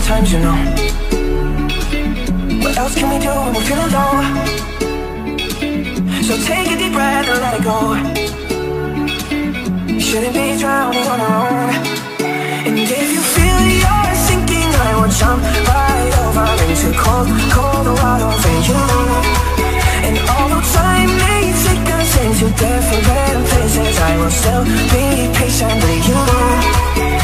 times, you know. What else can we do when we're feeling low? So take a deep breath and let it go. You shouldn't be drowning on our own. And if you feel you're sinking, I will jump right over into cold, cold water for you. And although time may take us into different places, I will still be patient with you.